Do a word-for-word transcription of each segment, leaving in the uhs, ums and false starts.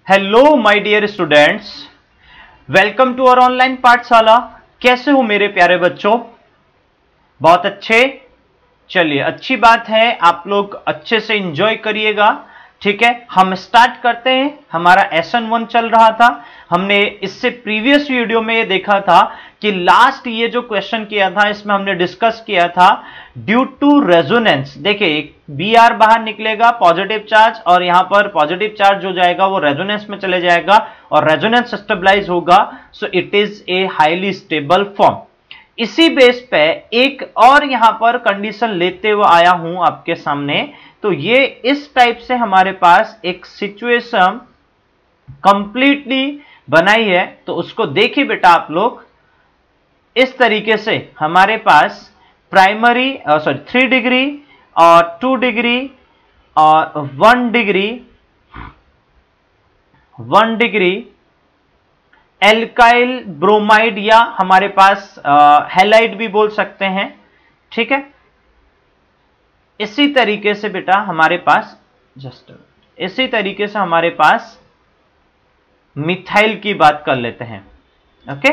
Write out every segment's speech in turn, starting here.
Hello my dear students, welcome to our online पाठशाला। कैसे हो मेरे प्यारे बच्चों? बहुत अच्छे। चलिए, अच्छी बात है, आप लोग अच्छे से एंजॉय करिएगा। ठीक है, हम स्टार्ट करते हैं। हमारा एसन वन चल रहा था। हमने इससे प्रीवियस वीडियो में ये देखा था कि लास्ट ये जो क्वेश्चन किया था इसमें हमने डिस्कस किया था ड्यू टू रेजोनेंस। देखिए, बी आर बाहर निकलेगा पॉजिटिव चार्ज, और यहां पर पॉजिटिव चार्ज जो जाएगा वो रेजोनेंस में चले जाएगा और रेजोनेंस स्टेबलाइज होगा। So it is a highly stable form. इसी बेस पे एक और यहां पर कंडीशन लेते हुए आया हूं आपके सामने। तो ये इस टाइप से हमारे पास एक सिचुएशन कंप्लीटली बनाई है, तो उसको देखिए बेटा आप लोग। इस तरीके से हमारे पास प्राइमरी सॉरी थ्री डिग्री और टू डिग्री और one degree one degree alkyl bromide, या हमारे पास हैलाइड भी बोल सकते हैं। ठीक है, इसी तरीके से बेटा हमारे पास जस्ट इसी तरीके से हमारे पास मिथाइल की बात कर लेते हैं। ओके,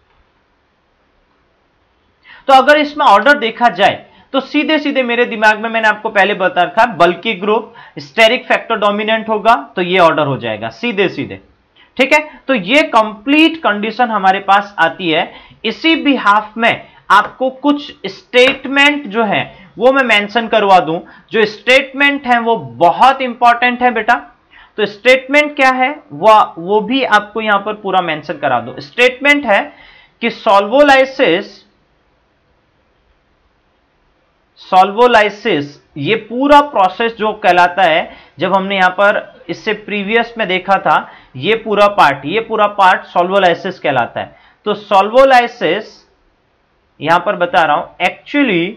तो अगर इसमें ऑर्डर देखा जाए तो सीधे सीधे मेरे दिमाग में मैंने आपको पहले बता रखा, बल्कि ग्रुप स्टेरिक फैक्टर डोमिनेंट होगा तो ये ऑर्डर हो जाएगा सीधे सीधे। ठीक है, तो ये कंप्लीट कंडीशन हमारे पास आती है। इसी बिहाफ में आपको कुछ स्टेटमेंट जो है वो मैं मेंशन करवा दूं। जो स्टेटमेंट है वो बहुत इंपॉर्टेंट है बेटा। तो स्टेटमेंट क्या है वो वो भी आपको यहां पर पूरा मेंशन करा दो। स्टेटमेंट है कि सॉल्वोलाइसिस सॉल्वोलाइसिस ये पूरा प्रोसेस जो कहलाता है, जब हमने यहां पर इससे प्रीवियस में देखा था, ये पूरा पार्ट ये पूरा पार्ट सॉल्वोलाइसिस कहलाता है। तो सॉल्वोलाइसिस यहां पर बता रहा हूं, actually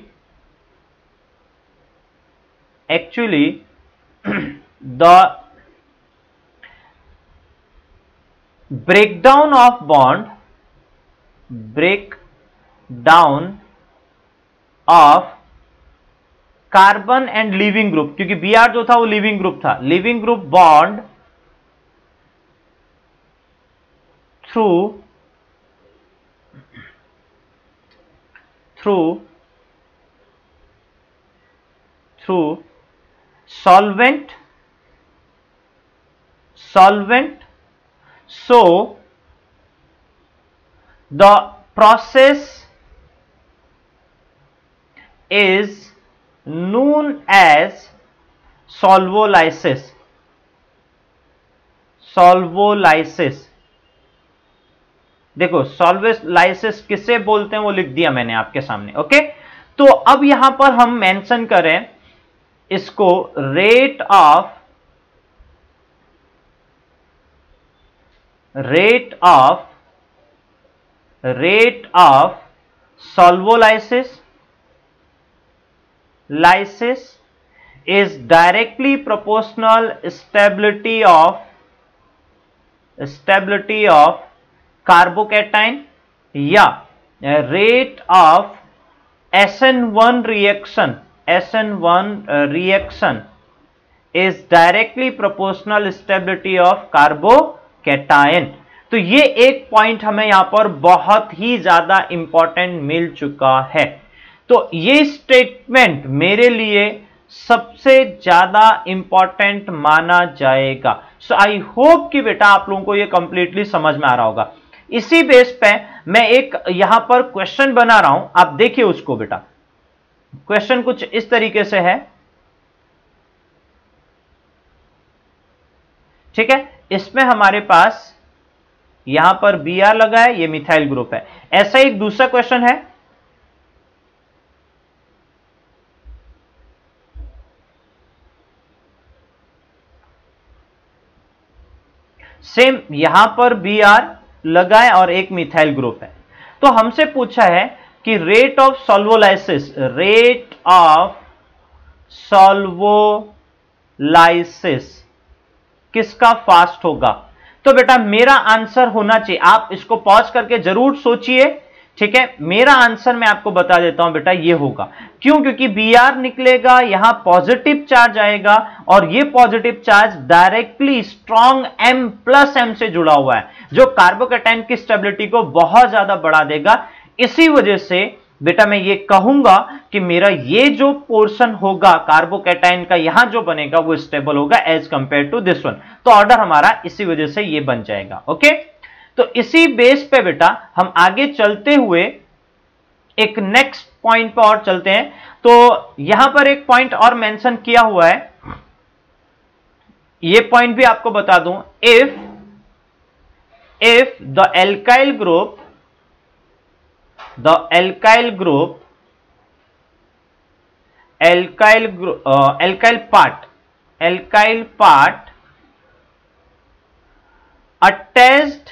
actually the breakdown of bond break down of carbon and living group, क्योंकि बी आर जो था वो लिविंग ग्रुप था, living group bond through through through solvent solvent so the process is known as solvolysis solvolysis देखो, solvolysis किसे बोलते हैं वो लिख दिया मैंने आपके सामने। ओके, तो अब यहां पर हम मेंशन करें इसको rate of rate of rate of solvolysis lysis is directly proportional stability of stability of carbocation, या rate of S N one reaction S N one reaction is directly proportional stability of carbocation। तो ये एक point हमें यहां पर बहुत ही ज्यादा important मिल चुका है। तो ये स्टेटमेंट मेरे लिए सबसे ज्यादा इंपॉर्टेंट माना जाएगा। सो आई होप कि बेटा आप लोगों को ये कंप्लीटली समझ में आ रहा होगा। इसी बेस पे मैं एक यहां पर क्वेश्चन बना रहा हूं, आप देखिए उसको बेटा। क्वेश्चन कुछ इस तरीके से है। ठीक है, इसमें हमारे पास यहां पर बी आर लगा है, ये मिथाइल ग्रुप है। ऐसा एक दूसरा क्वेश्चन है, सेम यहां पर बी आर लगा है और एक मिथाइल ग्रुप है। तो हमसे पूछा है कि rate of solvolysis rate of solvolysis किसका फास्ट होगा। तो बेटा मेरा आंसर होना चाहिए, आप इसको पॉज करके जरूर सोचिए। ठीक है, मेरा आंसर मैं आपको बता देता हूं बेटा, ये होगा। क्यों? क्योंकि Br निकलेगा, यहां पॉजिटिव चार्ज आएगा और ये positive charge directly strong M plus M से जुड़ा हुआ है, जो कार्बोकैटायन की स्टेबिलिटी को बहुत ज्यादा बढ़ा देगा। इसी वजह से बेटा मैं ये कहूंगा कि मेरा ये जो पोर्शन होगा कार्बोकैटायन का यहां जो बनेगा वो स्टेबल होगा as compare to this one. तो ऑर्डर हमारा इसी वजह से ये बन जाएगा। ओके, तो इसी बेस पे बेटा हम आगे चलते हुए एक नेक्स्ट पॉइंट पर और चलते हैं। तो यहां पर एक पॉइंट और मेंशन किया हुआ है, ये पॉइंट भी आपको बता दूं। If if the alkyl group the alkyl group alkyl group uh, alkyl part alkyl part attached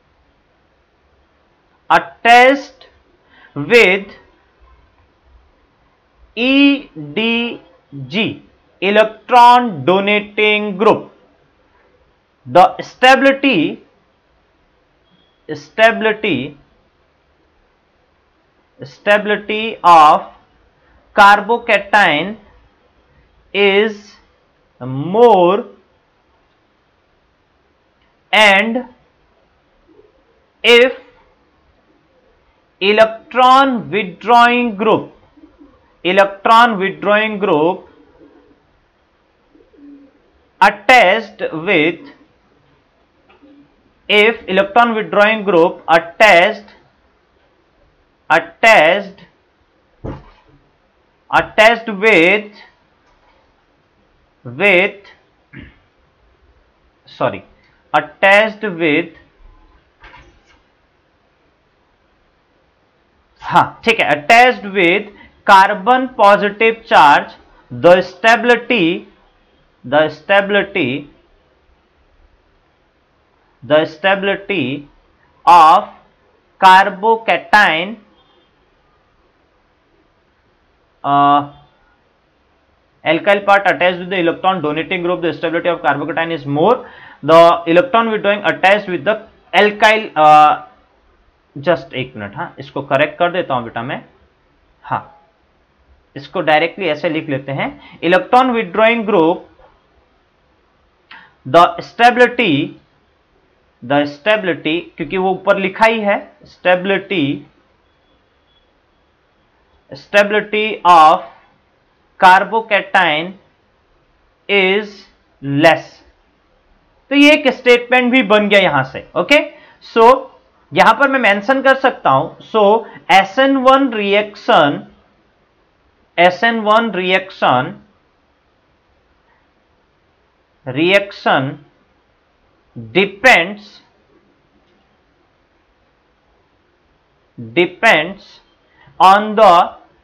attached with E D G electron donating group, the stability stability stability of carbocation is more and if electron withdrawing group electron withdrawing group attached with if electron withdrawing group attached attached attached with with sorry attached with हाँ ठीक है attached with carbon positive charge, the stability the stability the stability of carbocation Uh, alkyl part attached with the electron donating group, the stability of carbocation is more. The electron withdrawing attached with the alkyl uh, just एक minute, हाँ इसको correct कर देता हूं बेटा मैं, हाँ इसको डायरेक्टली ऐसे लिख लेते हैं। Electron withdrawing group the stability the stability क्योंकि वो ऊपर लिखा ही है, stability stability of carbocation is less। तो ये एक स्टेटमेंट भी बन गया यहां से। ओके, सो यहां पर मैं मेंशन कर सकता हूं, so S N one reaction S N one reaction reaction depends depends on the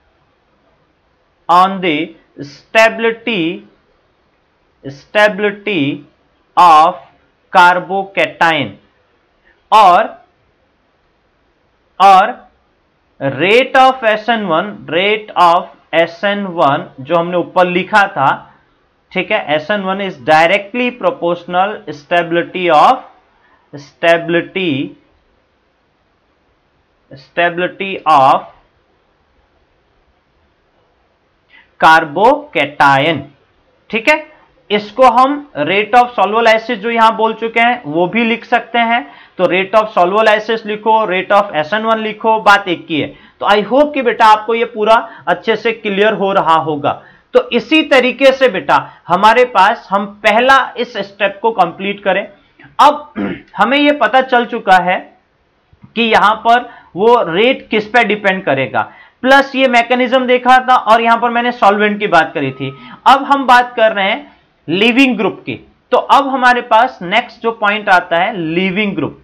on the stability stability of carbocation और और rate of S N one rate of S N one जो हमने ऊपर लिखा था, ठीक है, S N one is directly proportional stability of stability stability of carbocation. ठीक है, इसको हम रेट ऑफ सॉल्वोलाइसिस जो यहां बोल चुके हैं वो भी लिख सकते हैं। तो रेट ऑफ सॉल्वोलाइसिस लिखो, rate of S N one लिखो, बात एक ही है। तो आई होप कि बेटा आपको ये पूरा अच्छे से क्लियर हो रहा होगा। तो इसी तरीके से बेटा हमारे पास हम पहला इस स्टेप को कंप्लीट करें। अब हमें ये पता चल चुका है कि यहां पर वो रेट किस पे डिपेंड करेगा, प्लस ये मैकेनिज्म देखा था और यहां पर मैंने सॉल्वेंट की बात करी थी। अब हम बात कर रहे हैं लीविंग ग्रुप की। तो अब हमारे पास नेक्स्ट जो पॉइंट आता है leaving group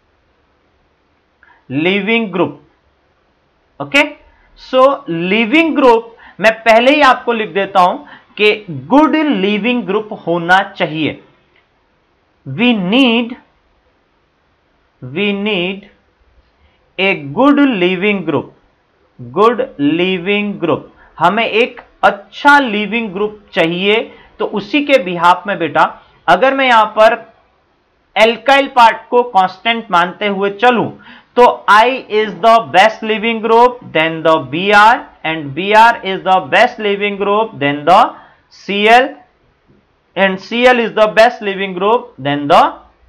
leaving group okay, so leaving group मैं पहले ही आपको लिख देता हूं कि गुड लीविंग ग्रुप होना चाहिए। We need we need a good leaving group good leaving group हमें एक अच्छा लीविंग ग्रुप चाहिए। तो उसी के बिहाफ में बेटा अगर मैं यहां पर एल्काइल पार्ट को कांस्टेंट मानते हुए चलूं तो I is the best living group, then the B R, and B R is the best living group, then the C L, and C L is the best living group, then the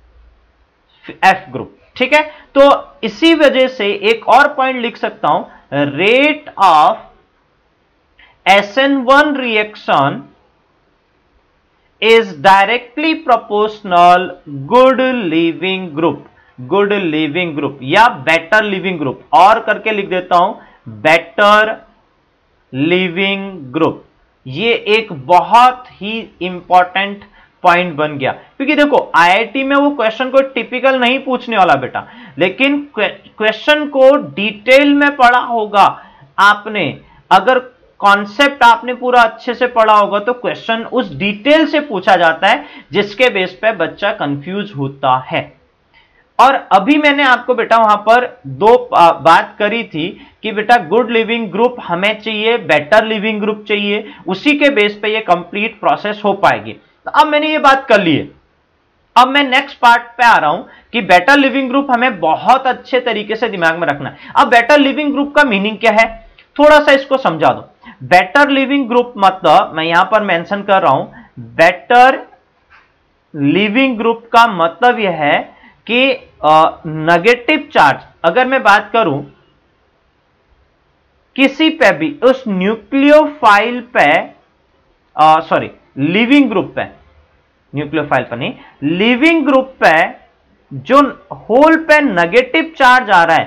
F group. ठीक है, तो इसी वजह से एक और point लिख सकता हूं, rate of S N one reaction is directly proportional good living group, good living group या बेटर लिविंग ग्रुप, और करके लिख देता हूं बेटर लिविंग ग्रुप। ये एक बहुत ही इंपॉर्टेंट पॉइंट बन गया, क्योंकि देखो आईआईटी में वो क्वेश्चन को टिपिकल नहीं पूछने वाला बेटा, लेकिन क्वेश्चन को डिटेल में पढ़ा होगा आपने, अगर कॉन्सेप्ट आपने पूरा अच्छे से पढ़ा होगा तो क्वेश्चन उस डिटेल से पूछा जाता है जिसके बेस पे बच्चा कंफ्यूज होता है। और अभी मैंने आपको बेटा वहां पर दो बात करी थी कि बेटा गुड लिविंग ग्रुप हमें चाहिए, बेटर लिविंग ग्रुप चाहिए, उसी के बेस पे ये कंप्लीट प्रोसेस हो पाएगी। तो अब मैंने ये बात कर ली है, अब मैं नेक्स्ट पार्ट पे आ रहा हूं कि बेटर लिविंग ग्रुप हमें बहुत अच्छे तरीके से दिमाग में रखना है। अब बेटर लिविंग ग्रुप का मीनिंग क्या है, थोड़ा सा इसको समझा दो। बेटर लिविंग ग्रुप मतलब मैं यहां पर मेंशन कर रहा हूं, बेटर लिविंग ग्रुप का मतलब यह है कि नेगेटिव चार्ज, अगर मैं बात करूं किसी पे भी उस न्यूक्लियोफाइल पे, सॉरी लिविंग ग्रुप पे, न्यूक्लियोफाइल पर नहीं, लिविंग ग्रुप पे जो होल पे नेगेटिव चार्ज आ रहा है,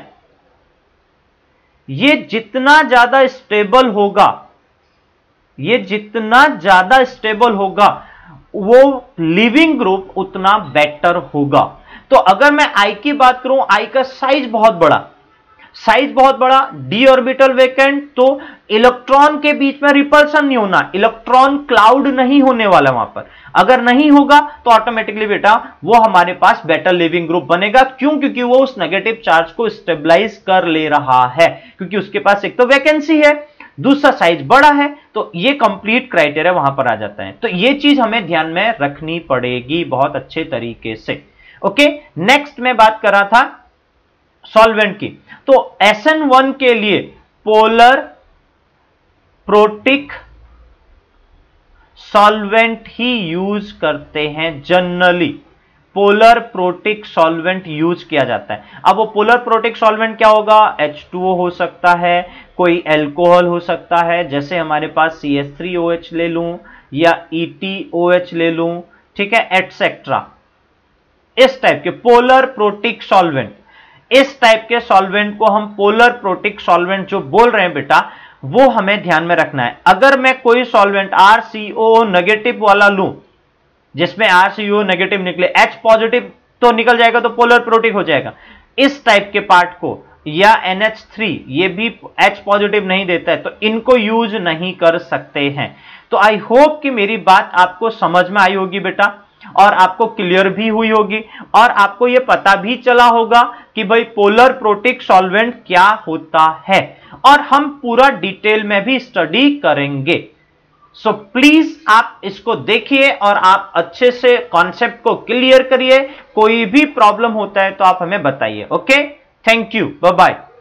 ये जितना ज्यादा स्टेबल होगा, ये जितना ज्यादा स्टेबल होगा वो लिविंग ग्रुप उतना बेटर होगा। तो अगर मैं आई की बात करूं, आई का साइज बहुत बड़ा, साइज बहुत बड़ा, डी ऑर्बिटल वैकेंट, तो इलेक्ट्रॉन के बीच में रिपल्सन नहीं होना, इलेक्ट्रॉन क्लाउड नहीं होने वाला वहां पर। अगर नहीं होगा तो ऑटोमेटिकली बेटा वो हमारे पास बेटर लिविंग ग्रुप बनेगा। क्यों? क्योंकि वो उस नेगेटिव चार्ज को स्टेबलाइज कर ले रहा है, क्योंकि उसके पास एक तो वैकेंसी है, दूसरा साइज बड़ा है, तो ये कंप्लीट क्राइटेरिया वहां पर आ जाता है। तो ये चीज हमें ध्यान में रखनी पड़ेगी बहुत अच्छे तरीके से। ओके, नेक्स्ट मैं बात कर रहा था सॉल्वेंट की। तो एस एन वन के लिए पोलर प्रोटिक सॉल्वेंट ही यूज करते हैं, generally polar protic solvent use किया जाता है। अब वो पोलर प्रोटिक सॉल्वेंट क्या होगा, एच टू ओ हो सकता है, कोई एल्कोहल हो सकता है, जैसे हमारे पास C H three O H ले लूं या ई टी ओ एच ले लूं, ठीक है, एटसेट्रा। इस टाइप के पोलर प्रोटिक सॉल्वेंट, इस टाइप के सॉल्वेंट को हम पोलर प्रोटिक सॉल्वेंट जो बोल रहे हैं बेटा, वो हमें ध्यान में रखना है। अगर मैं कोई solvent R C O negative वाला लूं, जिसमें आर सी ओ नेगेटिव निकले, H पॉजिटिव तो निकल जाएगा तो पोलर प्रोटिक हो जाएगा, इस टाइप के पार्ट को, या एन एच थ्री ये भी H पॉजिटिव नहीं देता है, तो इनको यूज नहीं कर सकते हैं। तो आई होप कि मेरी बात आपको समझ में आई होगी बेटा, और आपको क्लियर भी हुई होगी, और आपको यह पता भी चला होगा कि भाई पोलर प्रोटिक सॉल्वेंट क्या होता है, और हम पूरा डिटेल में भी स्टडी करेंगे। सो so, प्लीज आप इसको देखिए और आप अच्छे से कॉन्सेप्ट को क्लियर करिए। कोई भी प्रॉब्लम होता है तो आप हमें बताइए। Okay, thank you, bye bye.